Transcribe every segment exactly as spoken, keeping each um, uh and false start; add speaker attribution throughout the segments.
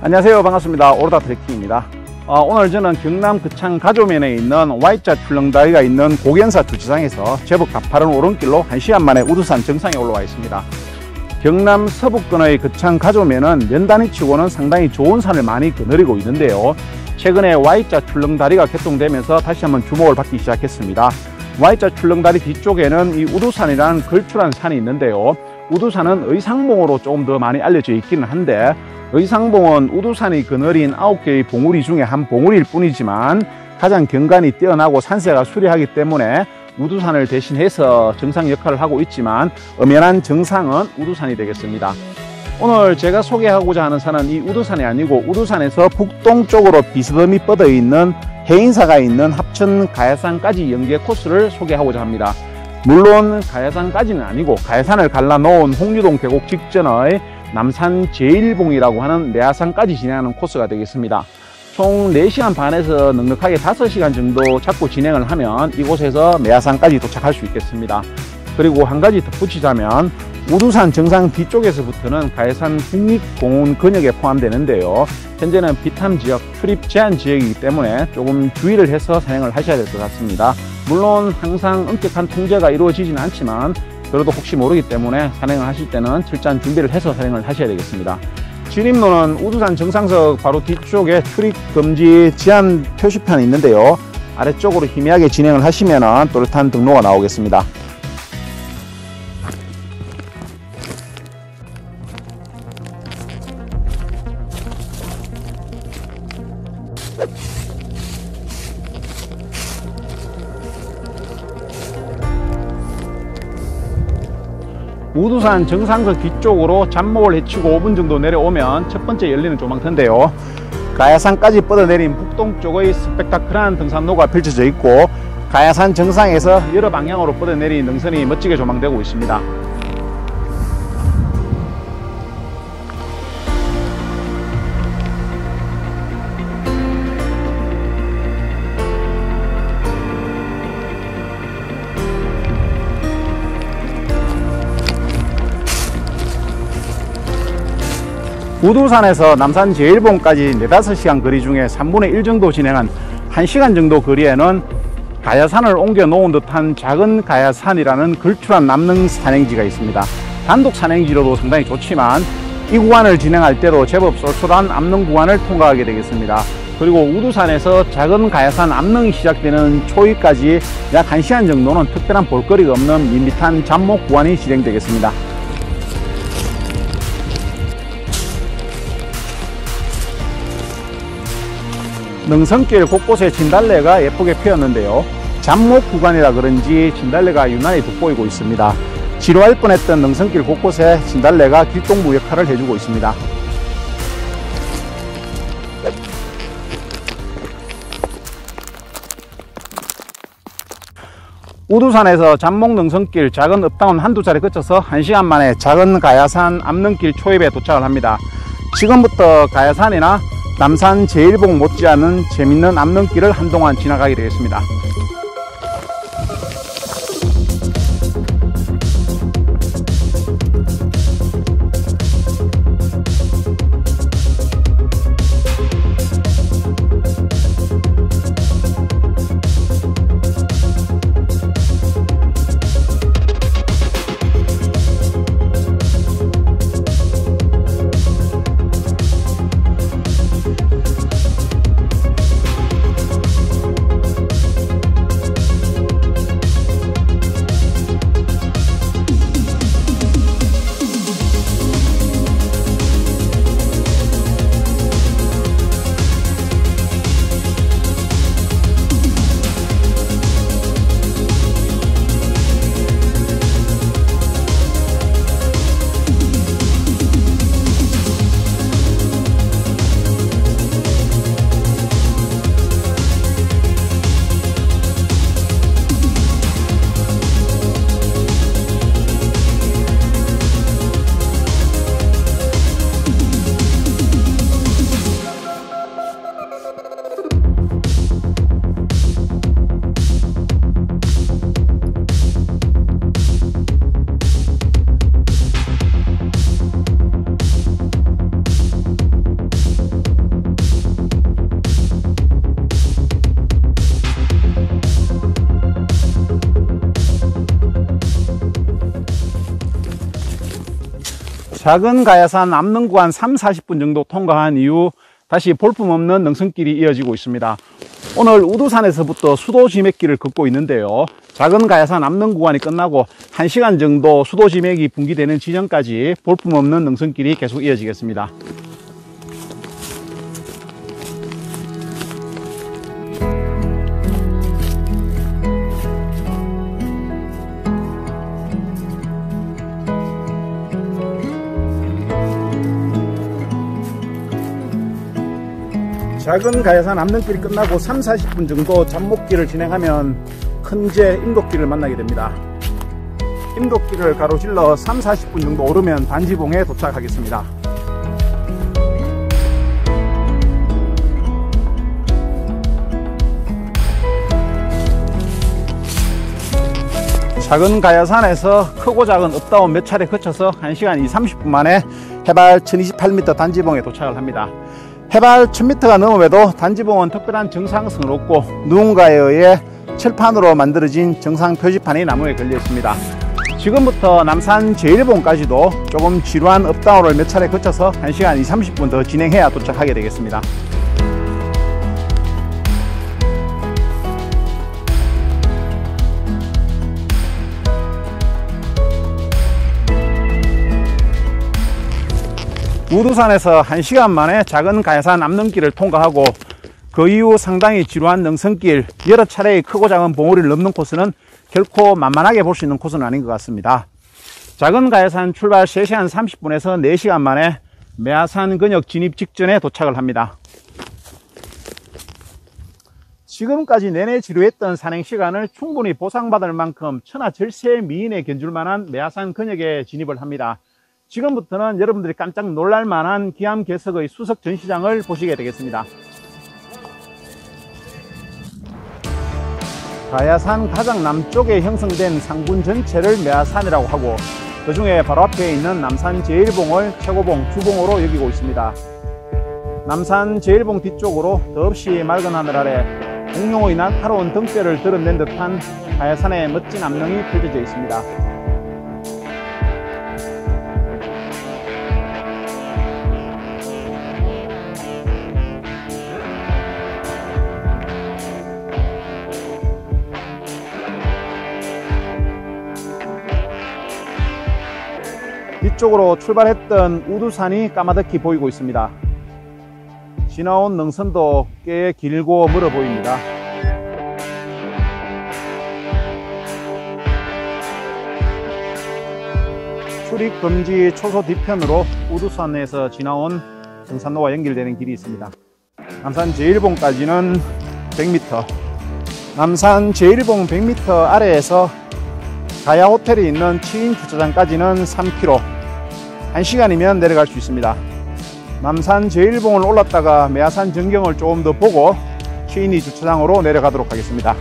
Speaker 1: 안녕하세요, 반갑습니다. 오르다 트레킹입니다. 어, 오늘 저는 경남 거창 가조면에 있는 Y자 출렁다리가 있는 고견사 주지상에서 제법 가파른 오른길로 한 시간 만에 우두산 정상에 올라와 있습니다. 경남 서북권의 거창 가조면은 면 단위 치고는 상당히 좋은 산을 많이 거느리고 있는데요. 최근에 Y자 출렁다리가 개통되면서 다시 한번 주목을 받기 시작했습니다. Y자 출렁다리 뒤쪽에는 이 우두산이라는 걸출한 산이 있는데요. 우두산은 의상봉으로 조금 더 많이 알려져 있기는 한데, 의상봉은 우두산이 거느린 아홉 개의 봉우리 중에 한 봉우리일 뿐이지만 가장 경관이 뛰어나고 산세가 수려하기 때문에 우두산을 대신해서 정상 역할을 하고 있지만 엄연한 정상은 우두산이 되겠습니다. 오늘 제가 소개하고자 하는 산은 이 우두산이 아니고 우두산에서 북동쪽으로 비스듬히 뻗어 있는 해인사가 있는 합천 가야산까지 연계 코스를 소개하고자 합니다. 물론 가야산까지는 아니고 가야산을 갈라놓은 홍유동 계곡 직전의 남산 제일봉이라고 하는 내하산까지 진행하는 코스가 되겠습니다. 총 네 시간 반에서 넉넉하게 다섯 시간 정도 잡고 진행을 하면 이곳에서 내하산까지 도착할 수 있겠습니다. 그리고 한 가지 덧붙이자면 우두산 정상 뒤쪽에서부터는 가야산 국립공원 근역에 포함되는데요. 현재는 비탐 지역, 출입 제한 지역이기 때문에 조금 주의를 해서 산행을 하셔야 될 것 같습니다. 물론 항상 엄격한 통제가 이루어지지는 않지만 그래도 혹시 모르기 때문에 산행을 하실 때는 철저한 준비를 해서 산행을 하셔야 되겠습니다. 진입로는 우두산 정상석 바로 뒤쪽에 출입금지 제한 표시판이 있는데요. 아래쪽으로 희미하게 진행을 하시면 또렷한 등로가 나오겠습니다. 우두산 정상석 뒤쪽으로 잡목을 헤치고 오 분 정도 내려오면 첫 번째 열리는 조망터인데요. 가야산까지 뻗어내린 북동쪽의 스펙타클한 등산로가 펼쳐져 있고 가야산 정상에서 여러 방향으로 뻗어내린 능선이 멋지게 조망되고 있습니다. 우두산에서 남산 제일봉까지 네다섯 시간 거리 중에 삼분의 일 정도 진행한 한 시간 정도 거리에는 가야산을 옮겨 놓은 듯한 작은 가야산이라는 걸출한 남릉 산행지가 있습니다. 단독 산행지로도 상당히 좋지만 이 구간을 진행할 때도 제법 쏠쏠한 암릉 구간을 통과하게 되겠습니다. 그리고 우두산에서 작은 가야산 암릉이 시작되는 초위까지 약 한 시간 정도는 특별한 볼거리가 없는 밋밋한 잡목 구간이 진행되겠습니다. 능선길 곳곳에 진달래가 예쁘게 피었는데요. 잡목 구간이라 그런지 진달래가 유난히 돋보이고 있습니다. 지루할 뻔했던 능선길 곳곳에 진달래가 길동무 역할을 해주고 있습니다. 우두산에서 잡목 능선길 작은 업다운 한두 차례 거쳐서 한 시간 만에 작은 가야산 암릉길 초입에 도착을 합니다. 지금부터 가야산이나 남산 제일봉 못지않은 재밌는 암릉길을 한동안 지나가게 되겠습니다. 작은 가야산 남릉 구간 삼, 사십 분 정도 통과한 이후 다시 볼품없는 능선길이 이어지고 있습니다. 오늘 우두산에서부터 수도지맥길을 걷고 있는데요. 작은 가야산 남릉 구간이 끝나고 한 시간 정도 수도지맥이 분기되는 지점까지 볼품없는 능선길이 계속 이어지겠습니다. 작은 가야산 남릉길이 끝나고 삼, 사십 분 정도 잡목길을 진행하면 큰제 임덕길을 만나게 됩니다. 임덕길을 가로질러 삼, 사십 분 정도 오르면 단지봉에 도착하겠습니다. 작은 가야산에서 크고 작은 업다운 몇 차례 거쳐서 한 시간 이삼십 분 만에 해발 천이십팔 미터 단지봉에 도착을 합니다. 해발 천 미터가 넘음에도 단지봉은 특별한 정상성은 없고 누군가에 의해 철판으로 만들어진 정상 표지판이 나무에 걸려 있습니다. 지금부터 남산 제일봉까지도 조금 지루한 업다운을 몇 차례 거쳐서 한 시간 이삼십 분 더 진행해야 도착하게 되겠습니다. 우두산에서 한 시간 만에 작은 가야산 남릉길을 통과하고 그 이후 상당히 지루한 능선길, 여러 차례의 크고 작은 봉우리를 넘는 코스는 결코 만만하게 볼 수 있는 코스는 아닌 것 같습니다. 작은 가야산 출발 세 시간 삼십 분에서 네 시간 만에 매화산 근역 진입 직전에 도착을 합니다. 지금까지 내내 지루했던 산행 시간을 충분히 보상받을 만큼 천하절세 미인에 견줄 만한 매화산 근역에 진입을 합니다. 지금부터는 여러분들이 깜짝 놀랄 만한 기암괴석의 수석 전시장을 보시게 되겠습니다. 가야산 가장 남쪽에 형성된 상군 전체를 매화산이라고 하고 그 중에 바로 앞에 있는 남산 제일봉을 최고봉, 주봉으로 여기고 있습니다. 남산 제일봉 뒤쪽으로 더없이 맑은 하늘 아래 공룡의 날카로운 등뼈를 드러낸 듯한 가야산의 멋진 암릉이 펼쳐져 있습니다. 뒤쪽으로 출발했던 우두산이 까마득히 보이고 있습니다. 지나온 능선도 꽤 길고 멀어 보입니다. 출입금지 초소 뒤편으로 우두산에서 지나온 등산로와 연결되는 길이 있습니다. 남산 제일봉까지는 백 미터, 남산 제일봉 백 미터 아래에서 가야호텔이 있는 치인 주차장까지는 삼 킬로미터, 한 시간이면 내려갈 수 있습니다. 남산 제일봉을 올랐다가 매화산 전경을 조금 더 보고 치인이 주차장으로 내려가도록 하겠습니다.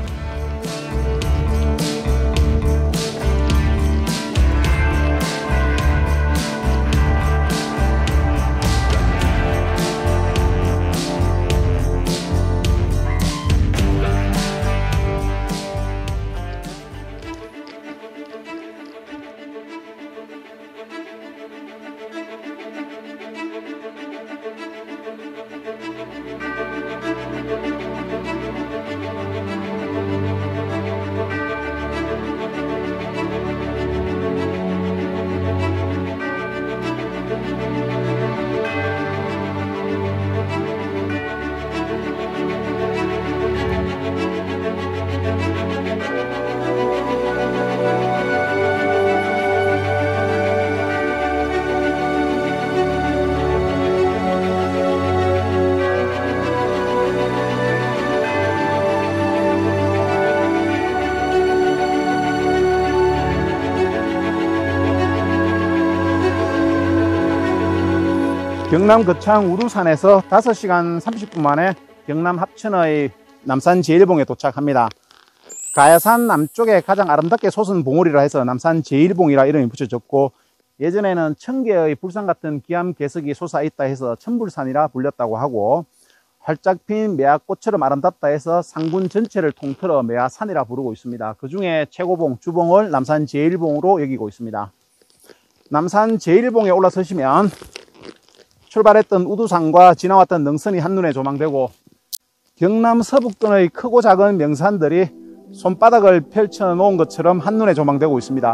Speaker 1: 경남 거창 우두산에서 다섯 시간 삼십 분 만에 경남 합천의 남산 제일봉에 도착합니다. 가야산 남쪽에 가장 아름답게 솟은 봉우리라 해서 남산 제일봉이라 이름이 붙여졌고, 예전에는 천개의 불상 같은 기암괴석이 솟아있다 해서 천불산이라 불렸다고 하고, 활짝 핀 매화꽃처럼 아름답다 해서 상군 전체를 통틀어 매화산이라 부르고 있습니다. 그 중에 최고봉, 주봉을 남산 제일봉으로 여기고 있습니다. 남산 제일봉에 올라서시면 출발했던 우두산과 지나왔던 능선이 한눈에 조망되고 경남 서북권의 크고 작은 명산들이 손바닥을 펼쳐 놓은 것처럼 한눈에 조망되고 있습니다.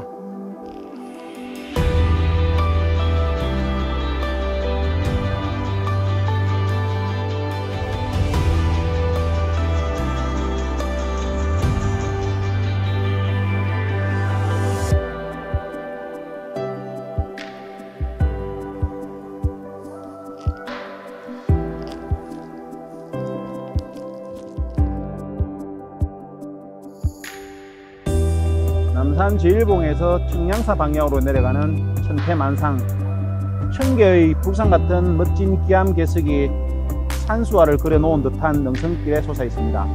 Speaker 1: 남산 제일봉에서 청량사 방향으로 내려가는 천태만상, 천개의 불상 같은 멋진 기암괴석이 산수화를 그려놓은 듯한 능선길에 솟아 있습니다.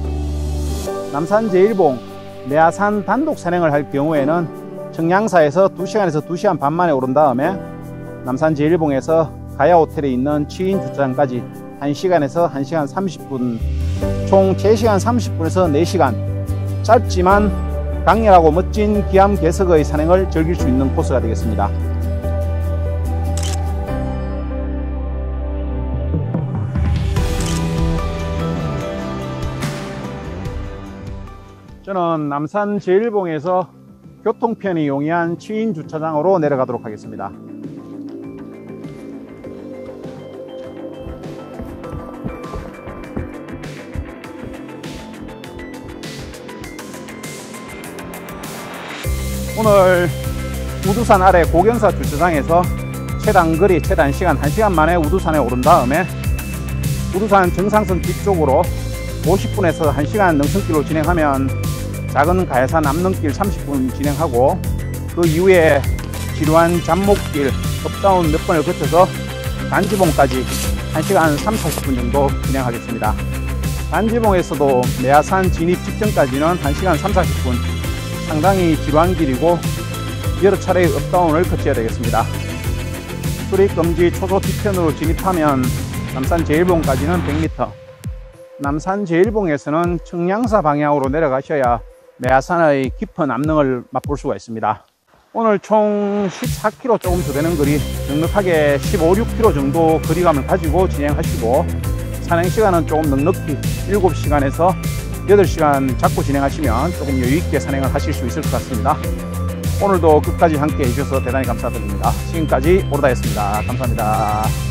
Speaker 1: 남산 제일봉, 매화산 단독 산행을 할 경우에는 청량사에서 두 시간에서 두 시간 반 만에 오른 다음에 남산 제일봉에서 가야호텔에 있는 치인 주차장까지 한 시간에서 한 시간 삼십 분, 총 세 시간 삼십 분에서 네 시간, 짧지만 강렬하고 멋진 기암괴석의 산행을 즐길 수 있는 코스가 되겠습니다. 저는 남산 제일봉에서 교통편이 용이한 치인 주차장으로 내려가도록 하겠습니다. 오늘 우두산 아래 고경사 주차장에서 최단 거리, 최단 시간 한 시간 만에 우두산에 오른 다음에 우두산 정상선 뒤쪽으로 오십 분에서 한 시간 능선길로 진행하면 작은 가야산 남능길 삼십 분 진행하고 그 이후에 지루한 잡목길, 업다운 몇 번을 거쳐서 단지봉까지 한 시간 삼사십 분 정도 진행하겠습니다. 단지봉에서도 매화산 진입 직전까지는 한 시간 삼사십 분, 상당히 지루한 길이고 여러 차례의 업다운을 거쳐야 되겠습니다. 출입금지 초소 뒤편으로 진입하면 남산 제일봉까지는 백 미터, 남산 제일봉에서는 청량사 방향으로 내려가셔야 매화산의 깊은 암릉을 맛볼 수가 있습니다. 오늘 총 십사 킬로미터 조금 더 되는 거리, 넉넉하게 십오, 육 킬로미터 정도 거리감을 가지고 진행하시고 산행시간은 조금 넉넉히 일곱 시간에서 여덟 시간 잡고 진행하시면 조금 여유있게 산행을 하실 수 있을 것 같습니다. 오늘도 끝까지 함께 해주셔서 대단히 감사드립니다. 지금까지 오르다였습니다. 감사합니다.